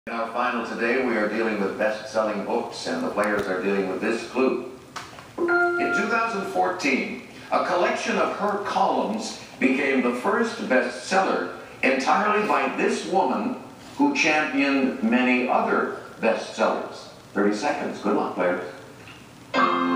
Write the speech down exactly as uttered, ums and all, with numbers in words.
In our final today, we are dealing with best-selling books, and the players are dealing with this clue. In two thousand fourteen, a collection of her columns became the first bestseller entirely by this woman who championed many other bestsellers. thirty seconds. Good luck, players.